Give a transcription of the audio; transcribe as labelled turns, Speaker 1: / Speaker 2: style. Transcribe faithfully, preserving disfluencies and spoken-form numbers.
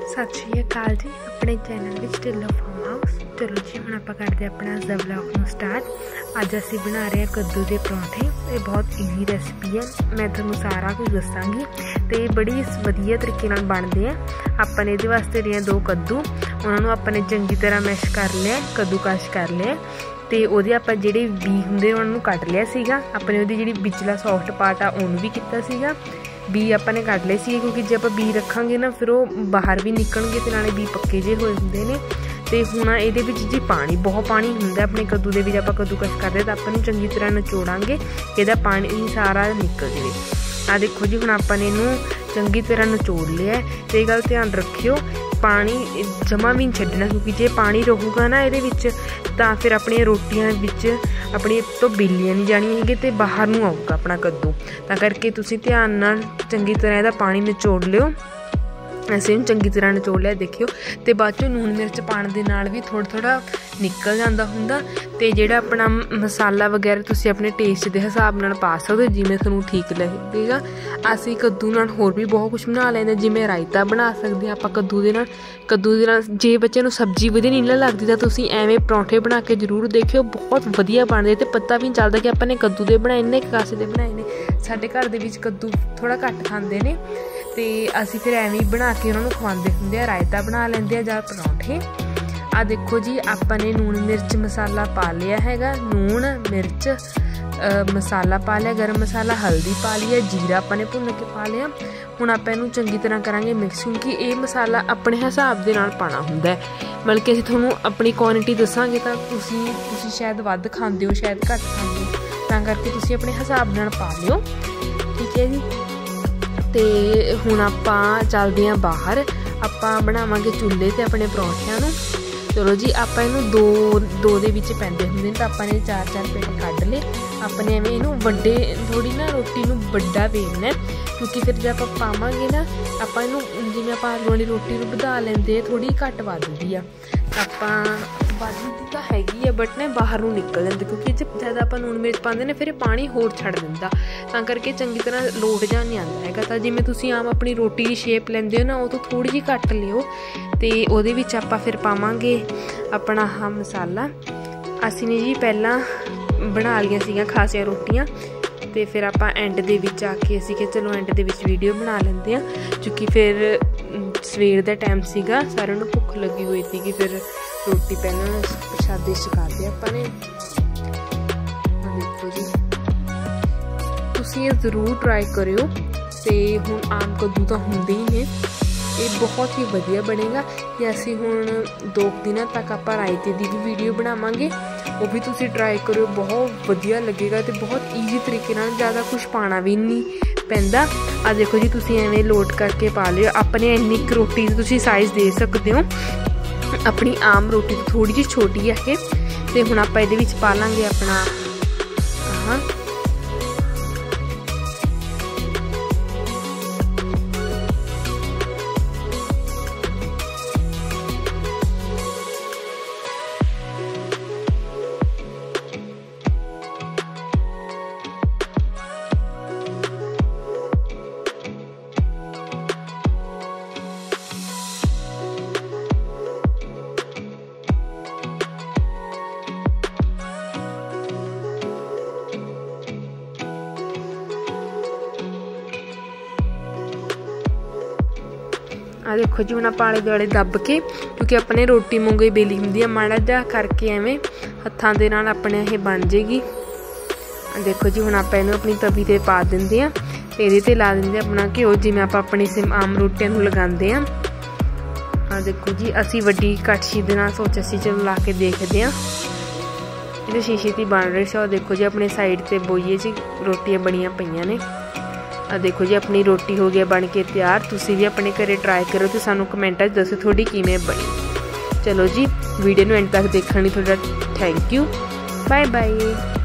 Speaker 1: सत श्री अकाल जी, अपने चैनल में ढिल्लों फार्म हाउस। चलो जी हम आप करते अपना द व्लॉग में स्टार्ट। अज असी बना रहे हैं कद्दू के परौंठे। ये बहुत ईजी रेसिपी है, मैं थोड़ा सारा कुछ दसांगी तो बड़ी वधिया तरीके नाल बनते हैं। अपन ये वास्ते लिए दो कद्दू, उन्होंने अपने चंगी तरह मैश कर लिया, कद्दूकश कर लिया तो वो आप जोड़े बी होंगे उन्होंने कट लिया सीगा। अपने वो जी बिचला सॉफ्ट पार्ट आ उन्होंने भी किया सीगा। बी अपने कट ले सी, क्योंकि जो आप बी रखांगे ना फिर वो बाहर भी निकलणगे तो नाले बी पक्के जे होए होंदे ने। तो हुण ये जी पानी बहुत पानी होंगे अपने कद्दू के आप कद्दूकश करते तो अपन चंगी तरह नचोड़ांगे, यदा पानी सारा निकल जाए। आ देखो जी हुण अपन इनू चंगी तरह नचोड़ लिया। तो ये गल ध्यान रखियो पानी जमा भी नहीं छड्डना, क्योंकि जे पानी रहूगा ना ये तो फिर अपन रोटियां अपनी तो बिलियां नहीं जानियां है तो बाहर नूं आऊगा अपना कद्दू। तां करके तुसीं ध्यान नाल चंगी तरह इहदा पानी निचोड़ लियो। ऐसे चंगी तरह निचोड़ लिया देखियो। तो बाद चों लूण मिर्च पाने दे नाल भी थोड़ा थोड़ा निकल जाता हुंदा। ते जिहड़ा अपना मसाला वगैरह तुसी अपने टेस्ट के हिसाब नाल पा सकदे हो, जिवें तुहानूं ठीक लगेगा। असीं कद्दू नाल होर भी बहुत कुछ बना लैंदे, जिवें रायता बना सकदे आं आपां कद्दू दे नाल। कद्दू दे नाल जे बच्चे नूं सब्जी वधिया नहीं लगदी तां तुसीं एवें परौंठे बना के जरूर देखियो, बहुत वधिया बनदे ते पता भी नहीं चलदा कि आपां ने कद्दू दे बनाए ने कि कासे दे बनाए ने। साडे घर दे विच कद्दू थोड़ा घੱਟ खांदे ने ते असीं फिर एवें बना के उन्होंने खवांदे हुंदे आ, रायता बना लैंदे आ जां परौंठे। आ देखो जी आपने लूण मिर्च मसाला पा लिया हैगा, लूण मिर्च आ, मसाला पा लिया, गरम मसाला हल्दी पा लिया, जीरा अपने भुन के पा लिया। हुण आपां इहनूं चंगी तरह करांगे मिक्स, क्योंकि ये मसाला अपने हिसाब दे नाल पाना हुंदा है। मतलब कि असीं तुहानूं अपनी क्वांटिटी दसांगे तां तुसीं तुसीं शायद वध खांदे हो, शायद घੱਟ खांदे हो, तां करके तुसीं अपने हिसाब नाल पा लिओ, ठीक है जी। तो हुण आपां चलदे हां बाहर, आपां बनावांगे चुल्हे ते अपने परौंठियां नूं। चलो जी आपां इहनूं दो दो दे विच पैंदे हुंदे तां आपां ने चार चार पेट कढ ले। अपने एवें इहनूं वड्डे थोड़ी ना रोटी नूं वड्डा वेलना है, क्योंकि फिर जब आपां पावांगे ना आपां इहनूं जिवें आपां आलू वाली रोटी नूं वधा लैंदे थोड़ी घੱਟ वधदी आ, आपां वधदी तां हैगी है बट ने बाहर नूं निकल जांदी, क्योंकि जब ज़्यादा आपां लूण मिर्च पाਉਂਦੇ ने फिर पानी होर छੱਡ दिंदा, तां करके चंगी तरह लोट जा नहीं आंदा हैगा। तां जिवें तुसीं आम अपनी रोटी की शेप लैंदे हो ना वो तो थोड़ी जी घੱਟ लिओ। तो ਉਹਦੇ ਵਿੱਚ ਆਪਾਂ फिर पावांगे अपना आह मसाला। ਅਸੀਂ ने जी पहला बना लिया सीगियां खासियां रोटियां, तो फिर आप एंड दे विच आके असीं कि चलो एंड दे विच वीडियो बना लेंदे आ, क्योंकि फिर सवेर का टाइम सीगा, सारिਆਂ ਨੂੰ भुख लगी हुई थी कि फिर रोटी पहले प्रशादे छकाते अपने। देखो जी तुसीं ये जरूर ट्राई करियो। तो हुण आम कद्दू तो हुंदे ही ने, ये बहुत ही वधिया बनेगा। ते असीं हुण दो दिनों तक आप रायते की भी वीडियो बनावांगे, वो भी तुसीं ट्राई करो, बहुत वधिया लगेगा। तो बहुत ईजी तरीके नाल, ज़्यादा कुछ पाना भी नहीं पैंदा। आ देखो जी तुसीं एवें लोड करके पा लियो। अपने इन्नी क रोटी तुसीं साइज़ दे सकते हो, अपनी आम रोटी तो थोड़ी जी छोटी है ये। तो हुण आपां इहदे विच पा लांगे अपना हाँ आ देखो जी हम आले दुआले दब के, क्योंकि अपने रोटी मूंगे बेली होंगी, माड़ा जा करके एवें हत्थां दे नाल अपने ये बन जाएगी। देखो जी हम आप अपनी तवी ते पा देंगे, ये ते ला देंगे अपना घ्यो, जिवें आप अपनी सिम आम रोटियां नूं लगांदे आ। हाँ देखो जी असी वड्डी कड़छी दे नाल सोच असी चलो ला के देखते हैं, ये शीशे की बन रही है। देखो जी अपने साइड ते बोइए जी रोटियां बनिया पईयां ने। आ देखो जी अपनी रोटी हो गई बन के तैयार। तुसी भी अपने घरे ट्राई करो तो सानू कमेंट दसो थोड़ी किवें बनी। चलो जी वीडियो नूं एंड तक देखण लई थोड़ा थैंक यू, बाय बाय।